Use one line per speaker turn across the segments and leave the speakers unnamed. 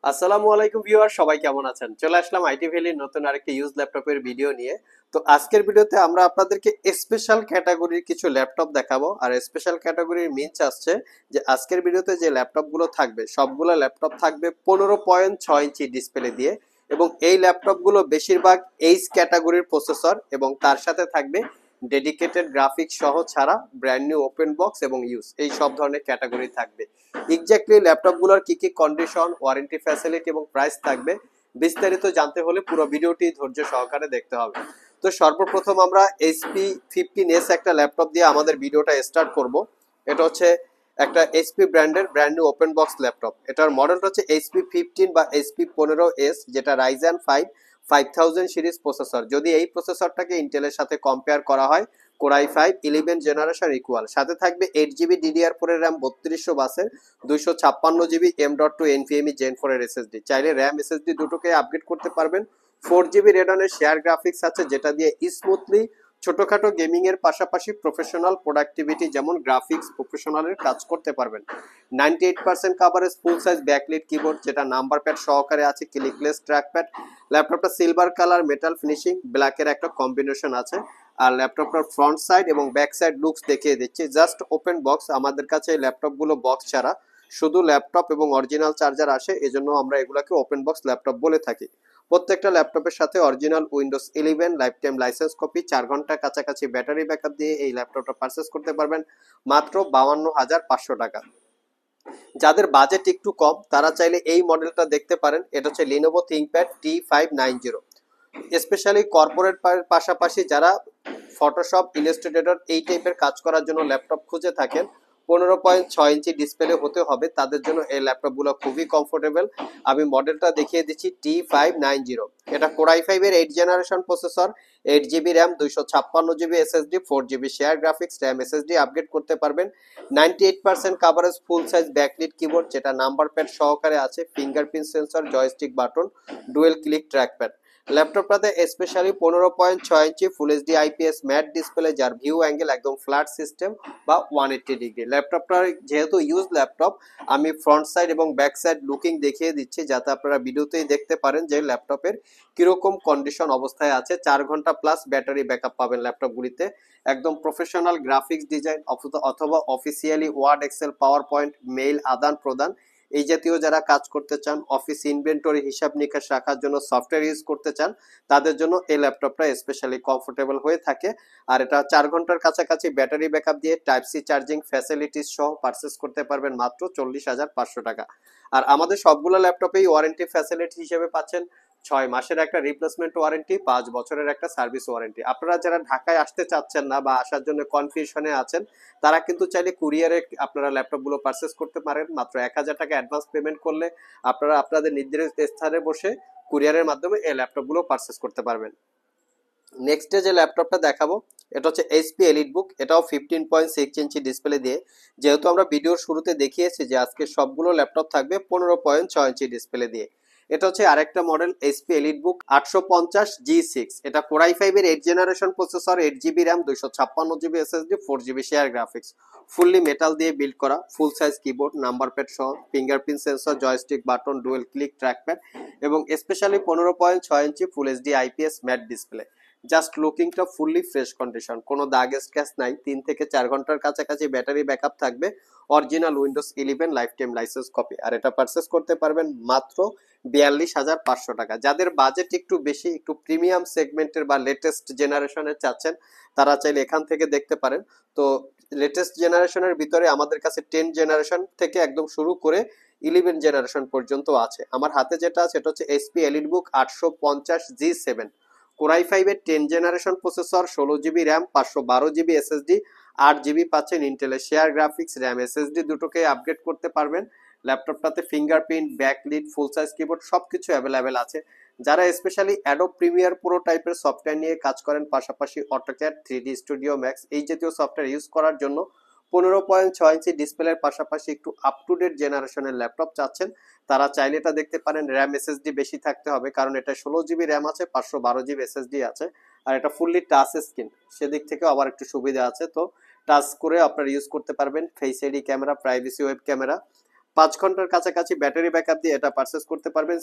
আসসালামু আলাইকুম ভিউয়ার, সবাই কেমন আছেন? চলে আসলাম আইটি ভ্যালির নতুন আরেকটি ইউজ ল্যাপটপের ভিডিও নিয়ে। তো আজকের ভিডিওতে আমরা আপনাদেরকে স্পেশাল ক্যাটাগরির কিছু ল্যাপটপ দেখাবো। আর স্পেশাল ক্যাটাগরির মিনস আসছে যে আজকের ভিডিওতে যে ল্যাপটপগুলো থাকবে সবগুলো ল্যাপটপ থাকবে 15.6 ইঞ্চি ডিসপ্লে দিয়ে, এবং এই ল্যাপটপগুলো বেশিরভাগ এইচ ক্যাটাগরির প্রসেসর এবং তার সাথে থাকবে ডেডিকেটেড গ্রাফিক্স সহ ছাড়া ব্র্যান্ড নিউ ওপেন বক্স এবং ইউজ এই সব ধরনের ক্যাটাগরি থাকবে। এক্স্যাক্টলি ল্যাপটপগুলোর কি কি কন্ডিশন, ওয়ারেন্টি ফ্যাসিলিটি এবং প্রাইস থাকবে বিস্তারিত জানতে হলে পুরো ভিডিওটি ধৈর্য সহকারে দেখতে হবে। তো সর্বপ্রথম আমরা HP15S একটা ল্যাপটপ দিয়ে আমাদের ভিডিওটা স্টার্ট করব। এটা হচ্ছে একটা HP ব্র্যান্ডের ব্র্যান্ড নিউ ওপেন বক্স ল্যাপটপ। এটার মডেলটা হচ্ছে HP15 বা HP15S, যেটা Ryzen 5 5000 সিরিজ প্রসেসর। যদি এই প্রসেসরটাকে ইন্টেলের সাথে কম্পেয়ার করা হয়, কোর i5 11 জেনারেশন ইকুয়াল, সাথে থাকবে 8 জিবি DDR4 এর র্যাম, 3200 বাসের 256 জিবি M.2 NVMe Gen 4 এর SSD। চাইলে র্যাম SSD দুটোকে আপগ্রেড করতে পারবেন। 4 জিবি রেডনের শেয়ার গ্রাফিক্স আছে, যেটা দিয়ে স্মুথলি ছোটখাটো গেমিং এর পাশাপাশি প্রফেশনাল প্রোডাক্টিভিটি যেমন গ্রাফিক্স প্রফেশনালের কাজ করতে পারবেন। 98% coverage, full size backlit keyboard যেটা নাম্বার প্যাড সহকারে আছে, ক্লিকলেস ট্র্যাকপ্যাড। ল্যাপটপটা সিলভার কালার, মেটাল ফিনিশিং, ব্ল্যাকের একটা কম্বিনেশন আছে। আর ল্যাপটপটার ফ্রন্ট সাইড এবং ব্যাক সাইড লুকস দেখিয়ে দিচ্ছি। জাস্ট ওপেন বক্স, আমাদের কাছে এই ল্যাপটপগুলো বক্স ছাড়া শুধু ল্যাপটপ এবং অরিজিনাল চার্জার আসে, এজন্য আমরা এগুলাকে ওপেন বক্স ল্যাপটপ বলে থাকি। প্রত্যেকটা ল্যাপটপের সাথে original Windows 11 life time licence copy, 4 ঘন্টা কাছাকাছি ব্যাটারি ব্যাকআপ দিয়ে এই ল্যাপটপটা পারচেস করতে পারবেন মাত্র 52,500 টাকা। যাদের বাজেট একটু কম তারা চাইলে এই মডেলটা দেখতে পারেন। এটা হচ্ছে Lenovo ThinkPad T590। Specially corporate পাশাপাশি যারা ফটোশপ, ইলাস্ট্রেটর এই টাইপের কাজ করার জন্য ল্যাপটপ খুঁজে থাকেন, 15.6 ইঞ্চি ডিসপ্লে হতে হবে, তাদের জন্য এই ল্যাপটপগুলো খুবই কমফোর্টেবল। আমি মডেলটা দেখিয়ে দিচ্ছি, T590। এটা কোর i5 এর 8 generation processor, 8 GB RAM, 256 GB SSD, 4 GB share graphics, RAM SSD upgrade করতে পারবেন। 98% coverage, full size backlit keyboard যেটা নাম্বার প্যাড সহকারে আছে, fingerprint sensor, joystick button, dual click trackpad. ল্যাপটপটাতে specially 15.6 inch full HD IPS matte display, যার view angle একদম flat system বা 180 degree. ল্যাপটপটার যেহেতু ইউজ ল্যাপটপ, আমি ফ্রন্ট সাইড এবং ব্যাক সাইড লুকিং দেখিয়ে দিচ্ছি যাতে আপনারা ভিডিওতেই দেখতে পারেন যে ল্যাপটপের কিরকম কন্ডিশন অবস্থায় আছে। 4 ঘন্টা প্লাস ব্যাটারি ব্যাকআপ পাবেন ল্যাপটপগুলিতে। একদম প্রফেশনাল গ্রাফিক্স ডিজাইন অথবা officially Word, Excel, PowerPoint, mail আদান প্রদান এই জাতীয় যারা কাজ করতে চান, অফিস ইনভেন্টরি হিসাব নিকাশ রাখার জন্য সফটওয়্যার ইউজ করতে চান, তাদের জন্য এই ল্যাপটপটা স্পেশালি কমফোর্টেবল হয়ে থাকে। আর এটা 4 ঘন্টার কাছাকাছি ব্যাটারি ব্যাকআপ দিয়ে টাইপ সি চার্জিং ফ্যাসিলিটিস সহ পারচেস করতে পারবেন মাত্র 40,500 টাকা। আর আমাদের সবগুলো ল্যাপটপেই ওয়ারেন্টি ফ্যাসিলিটি হিসেবে পাচ্ছেন 6 মাসের একটা রিপ্লেসমেন্ট ওয়ারেন্টি, 5 বছরের একটা সার্ভিস ওয়ারেন্টি। আপনারা যারা ঢাকায় আসতে চাচ্ছেন না বা আসার জন্য কনফিউশনে আছেন, তারা কিন্তু চাইলে কুরিয়ারে আপনারা ল্যাপটপগুলো পারচেস করতে পারেন। মাত্র 1,000 টাকা অ্যাডভান্স পেমেন্ট করলে আপনারা আপনাদের নির্ধারিত স্থানে বসে কুরিয়ারের মাধ্যমে এই ল্যাপটপগুলো পারচেস করতে পারবেন। নেক্সটে যে ল্যাপটপটা দেখাবো এটা হচ্ছে এইচপি এলিটবুক। এটাও 15.6 ইঞ্চি ডিসপ্লে দিয়ে। যেহেতু আমরা ভিডিওর শুরুতে দেখিয়েছি যে আজকে সবগুলো ল্যাপটপ থাকবে 15.6 ইঞ্চি ডিসপ্লে দিয়ে। এটা হচ্ছে আরেকটা মডেল এইচপি এলিটবুক 850G6। এটা কোর i5 এর 8 generation processor, 8 GB RAM, 256 GB SSD, 4 GB share graphics, fully metal দিয়ে বিল্ড করা, full size keyboard, number pad সহ, fingerprint sensor, joystick button, dual click trackpad এবং specially 15.6 inch full HD IPS matte display. Just লুকিংটা fully fresh condition, কোনো দাগ scratch নাই। 3 থেকে 4 ঘন্টার কাছাকাছি ব্যাটারি ব্যাকআপ থাকবে। Original Windows 11 life time licence copy. আর এটা পারচেস করতে পারবেন মাত্র 42,500 টাকা। যাদের বাজেট একটু বেশি, একটু প্রিমিয়াম সেগমেন্টের বা লেটেস্ট জেনারেশনের চাচ্ছেন, তারা চাইলে এখান থেকে দেখতে পারেন। তো লেটেস্ট জেনারেশনের ভিতরে আমাদের কাছে 10 জেনারেশন থেকে একদম শুরু করে 11 জেনারেশন পর্যন্ত আছে। আমার হাতে যেটা আছে এটা হচ্ছে HP EliteBook 850G7। Core i5 এর 10 generation processor, 16 GB RAM, 512 GB SSD, 8 GB পাচ্ছেন ইন্টেলের শেয়ার গ্রাফিক্স, র্যাম SSD দুটোকে আপগ্রেড করতে পারবেন। ল্যাপটপটাতে fingerprint, backlit, full size keyboard সবকিছু অ্যাভেলেবেল আছে। যারা স্পেশালি অ্যাডোব প্রিমিয়ার প্রো টাইপের সফটওয়্যার নিয়ে কাজ করেন, পাশাপাশি অটোক্যাড, 3D স্টুডিও ম্যাক্স এই জাতীয় সফটওয়্যার ইউজ করার জন্য 15.6 ইঞ্চি ডিসপ্লের পাশাপাশি একটু আপ টু ডেট জেনারেশনের ল্যাপটপ চাচ্ছেন, তারা চাইলে এটা দেখতে পারেন। র্যাম এসএসডি বেশি থাকতে হবে, কারণ এটা 16 জিবি র্যাম আছে, 512 জিবি এসএসডি আছে। আর এটা ফুললি টাচ স্ক্রিন, সেদিক থেকেও আবার একটু সুবিধা আছে। তো টাচ করে আপনারা ইউজ করতে পারবেন। Face ID camera, privacy web camera, ঘন্টার কাছাকাছি ব্যাটারি ব্যাকআপ দিয়ে এটা পারচেস করতে পারবেন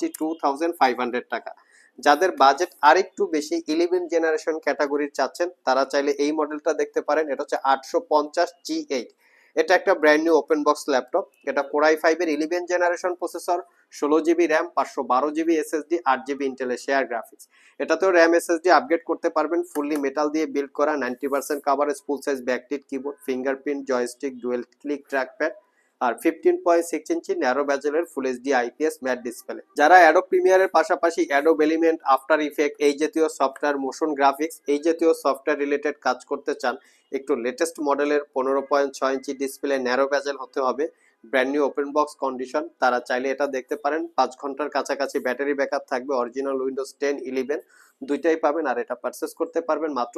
62,500 টাকা। যাদের বাজেট আরেকটু বেশি 11 জেনারেশন ক্যাটাগরির চাচ্ছেন তারা চাইলে এই মডেলটা দেখতে পারেন। এটা হচ্ছে 850G8। এটা একটা brand new open box laptop. এটা Core i5 এর 11 generation processor, 16GB RAM, 512GB SSD, 8GB ইন্টেলের শেয়ার গ্রাফিক্স। এটাতেও র্যাম SSD আপগ্রেড করতে পারবেন। ফুললি মেটাল দিয়ে বিল্ড করা, 90% coverage, full size backlit keyboard, fingerprint, joystick, dual click trackpad আর 15.6 inch narrow ব্যাজেলের full HD IPS matte display. যারা Adobe প্রিমিয়ারের পাশাপাশি অ্যাডোব এলিমেন্ট, আফটার ইফেক্ট এই জাতীয় সফটওয়্যার, মোশন গ্রাফিক্স এই জাতীয় সফটওয়্যার রিলেটেড কাজ করতে চান, একটু লেটেস্ট মডেলের 15.6 ইঞ্চি ডিসপ্লে ন্যারো ব্যাজেল হতে হবে, brand new open box condition, তারা চাইলে এটা দেখতে পারেন। 5 ঘন্টার কাছাকাছি ব্যাটারি ব্যাকআপ থাকবে, অরিজিনাল উইন্ডোজ 10, 11 দুইটাই পাবেন। আর এটা পারচেস করতে পারবেন মাত্র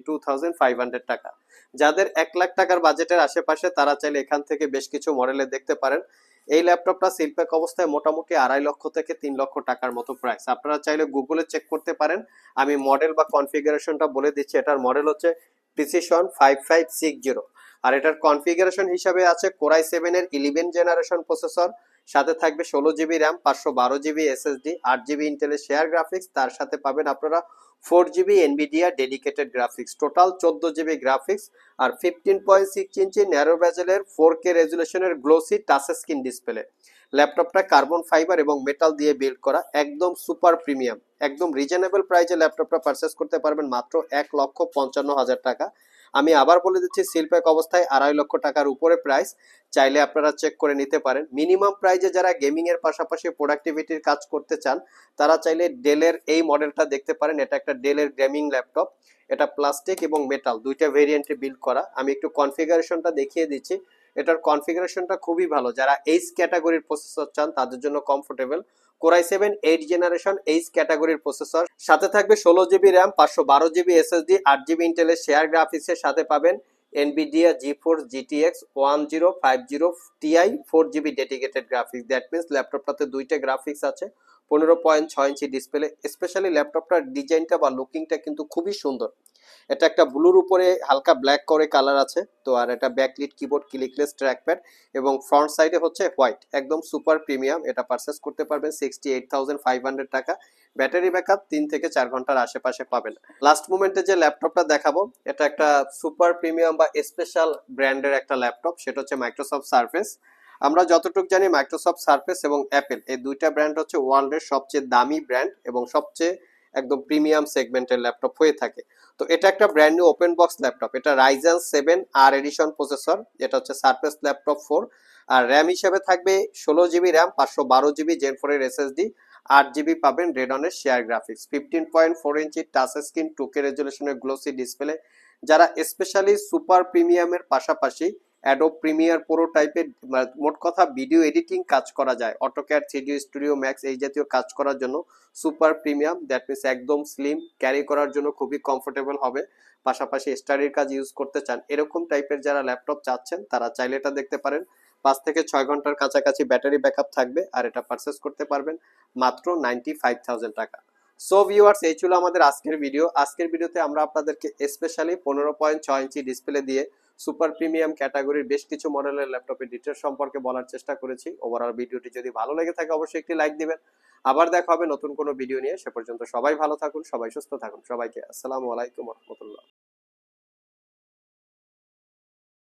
72,500 টাকা। যাদের 1 লাখ টাকার বাজেটের আশেপাশে তারা চাইলে এখান থেকে বেশ কিছু মডেলে দেখতে পারেন। এই ল্যাপটপটা সিলপ্যাক অবস্থায় মোটামুটি 2.5 লক্ষ থেকে 3 লক্ষ টাকার মতো প্রাইস। আপনারা চাইলে গুগলে চেক করতে পারেন, আমি মডেল বা কনফিগারেশনটা বলে দিচ্ছি। এটার মডেল হচ্ছে প্রিসিশন 5560। আর এটার কনফিগারেশন হিসাবে আছে Core i7 এর 11 জেনারেশন প্রসেসর, সাথে থাকবে 16GB RAM, 512GB SSD, 8GB ইন্টেলের শেয়ার গ্রাফিক্স, তার সাথে পাবেন আপনারা 4GB Nvidia dedicated graphics, total 14GB graphics আর 15.6 ইঞ্চি ন্যারো ব্যাজেলের 4K রেজুলেশনের গ্লোসি টাচ স্ক্রিন ডিসপ্লে। ল্যাপটপটা কার্বন ফাইবার এবং মেটাল দিয়ে বিল্ড করা, একদম সুপার প্রিমিয়াম। একদম রিজনেবল প্রাইসে ল্যাপটপটা পারচেস করতে পারবেন মাত্র 1,55,000 টাকা। আমি আবার বলে দিচ্ছি, সিলপ্যাক অবস্থায় 2.5 লক্ষ টাকার উপরে প্রাইস, চাইলে আপনারা চেক করে নিতে পারেন। মিনিমাম প্রাইজে যারা গেমিং এর পাশাপাশি প্রোডাক্টিভিটির কাজ করতে চান তারা চাইলে ডেলের এই মডেলটা দেখতে পারেন। এটা একটা ডেলের গেমিং ল্যাপটপ। এটা প্লাস্টিক এবং মেটাল দুইটা ভেরিয়েন্টে বিল্ড করা। আমি একটু কনফিগারেশনটা দেখিয়ে দিচ্ছি। এটার কনফিগারেশনটা খুবই ভালো, যারা এইচ ক্যাটাগরির প্রসেসর চান তাদের জন্য comfortable. Core i7 8 generation H ক্যাটাগরির প্রসেসর, সাথে থাকবে 16GB RAM, 512GB SSD, 8GB ইন্টেলের শেয়ার গ্রাফিক্সের সাথে পাবেন NVIDIA GeForce GTX 1050 Ti 4GB dedicated graphics. That means ল্যাপটপটাতে দুইটা গ্রাফিক্স আছে, 15.6 ইঞ্চি ডিসপ্লে। স্পেশালি ল্যাপটপটার ডিজাইনটা বা লুকিংটা কিন্তু খুবই সুন্দর। এটা একটা ব্লুর উপরে হালকা ব্ল্যাক করে কালার আছে তো। আর এটা ব্যাকলিট কিবোর্ড, ক্লিকলেস ট্র্যাকপ্যাড এবং ফ্রন্ট সাইডে হচ্ছে হোয়াইট, একদম সুপার প্রিমিয়াম। এটা পারচেস করতে পারবেন 68,500 টাকা। ব্যাটারি ব্যাকআপ 3 থেকে 4 ঘন্টার আশেপাশে পাবেন। লাস্ট মোমেন্টে যে ল্যাপটপটা দেখাবো এটা একটা সুপার প্রিমিয়াম বা স্পেশাল ব্র্যান্ডের একটা ল্যাপটপ, সেটা হচ্ছে মাইক্রোসফট সারফেস। আমরা যতটুকু জানি মাইক্রোসফট সারফেস এবং অ্যাপেল এই দুইটা ব্র্যান্ড হচ্ছে ওয়ার্ল্ডের সবচেয়ে দামি ব্র্যান্ড এবং সবচেয়ে একদম প্রিমিয়াম সেগমেন্টের ল্যাপটপ হয়ে থাকে। তো এটা একটা brand new open box laptop. এটা Ryzen 7 R এডিশন প্রসেসর, এটা হচ্ছে সারফেস ল্যাপটপ 4। আর র্যাম হিসেবে থাকবে 16GB র্যাম, 512GB Gen 4 এর SSD, 8GB পাবেন রেডনের share graphics, 15.4 inch touch screen, 2K রেজুলেশনের গ্লোসি ডিসপ্লে। যারা স্পেশালি সুপার প্রিমিয়ামের পাশাপাশি অ্যাডোব প্রিমিয়ার প্রো টাইপের, মোট কথা ভিডিও এডিটিং কাজ করা যায়, অটোক্যাড, 3D স্টুডিও ম্যাক্স এই জাতীয় কাজ করার জন্য সুপার প্রিমিয়াম। দ্যাট মিনস একদম স্লিম, ক্যারি করার জন্য খুবই কমফোর্টেবল হবে। পাশাপাশি স্টাডির কাজ ইউজ করতে চান এরকম টাইপের যারা ল্যাপটপ চাচ্ছেন তারা চাইলে এটা দেখতে পারেন। 5 থেকে 6 ঘন্টার কাছাকাছি ব্যাটারি ব্যাকআপ থাকবে আর এটা পারচেস করতে পারবেন মাত্র 95,000 টাকা। সো ভিউয়ার্স, এই ছিল আমাদের আজকের ভিডিও। আজকের ভিডিওতে আমরা আপনাদেরকে স্পেশালি 15.6 ইঞ্চি ডিসপ্লে দিয়ে সুপার প্রিমিয়াম ক্যাটাগরির বেশ কিছু মডেলের ল্যাপটপের ডিটেলস সম্পর্কে বলার চেষ্টা করেছি। ওভারঅল ভিডিওটি যদি ভালো লেগে থাকে অবশ্যই একটি লাইক দিবেন। আবার দেখা হবে নতুন কোনো ভিডিও নিয়ে। সে পর্যন্ত সবাই ভালো থাকুন, সবাই সুস্থ থাকুন। সবাইকে আসসালামু আলাইকুম ওয়া রাহমাতুল্লাহ।